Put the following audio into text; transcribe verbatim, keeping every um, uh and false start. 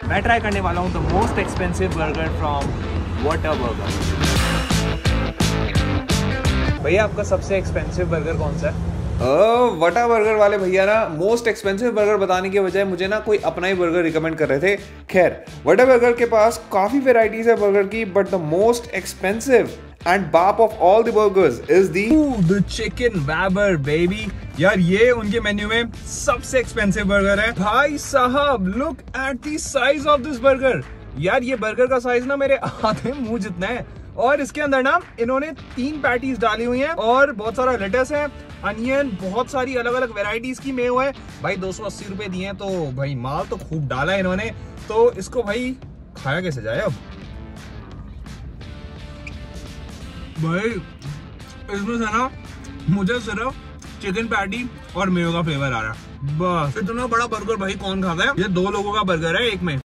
मैं ट्राई करने वाला हूँ the most expensive burger from Whataburger। भैया आपका सबसे एक्सपेंसिव बर्गर कौन सा है? Whataburger वाले भैया ना मोस्ट एक्सपेंसिव बर्गर बताने के बजाय मुझे ना कोई अपना ही बर्गर रिकमेंड कर रहे थे। खैर, Whataburger के पास काफी वेराइटीज है बर्गर की, but the most expensive and बाप of all the burgers is the the chicken Whopper baby। यार ये उनके मेन्यू में सबसे एक्सपेंसिव बर्गर है। भाई साहब look at the size of this burger. यार ये बर्गर का साइज ना मेरे आधे मुंह जितना है, और इसके अंदर ना इन्होंने तीन पैटीज डाली हुई हैं और बहुत सारा लेटस है, अनियन, बहुत सारी अलग अलग वेराइटीज की मेयो है। भाई दो सौ अस्सी रुपए दिए हैं, तो भाई माल तो खूब डाला है इन्होंने। तो इसको भाई खाया कैसे जाए अब? भाई इसमें से ना मुझे सिर्फ चिकन पैटी और मेयो का फ्लेवर आ रहा है, बस। इतना बड़ा बर्गर भाई कौन खाता है? ये दो लोगों का बर्गर है एक में।